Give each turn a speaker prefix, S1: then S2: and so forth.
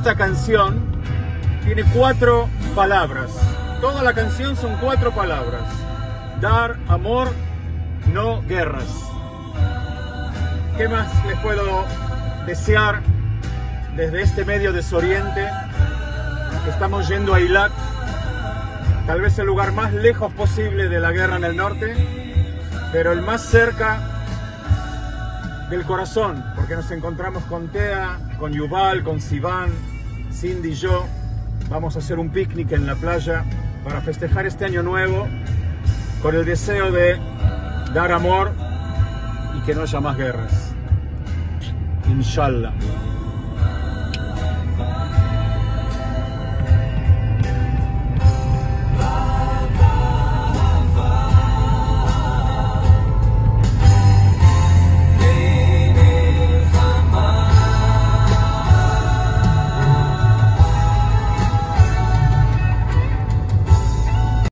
S1: esta canción tiene 4 palabras. Toda la canción son 4 palabras. Dar amor, no guerras. ¿Qué más les puedo desear desde este medio desoriente? Estamos yendo a Eilat, tal vez el lugar más lejos posible de la guerra en el norte, pero el más cerca del corazón, porque nos encontramos con Tea, con Yuval, con Sivan, Cindy y yo. Vamos a hacer un picnic en la playa para festejar este año nuevo con el deseo de dar amor y que no haya más guerras. Inshallah.